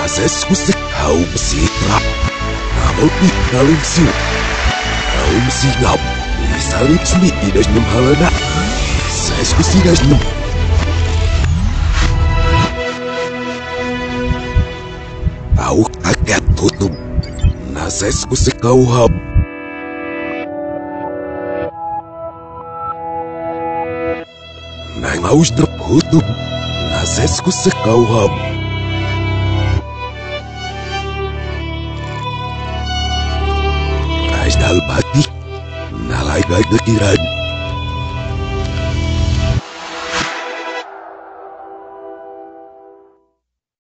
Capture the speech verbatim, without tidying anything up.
Nasesku sekau besitra. Namun ikalim siu. Kaum singap. Lisalip sumi idas nem halana. Sesku sidas nem. Tau agak tutup. Nasesku sekau hap. Nang aus terputup. Nasesku sekau hap. Dal batik, nalai gai kekiran.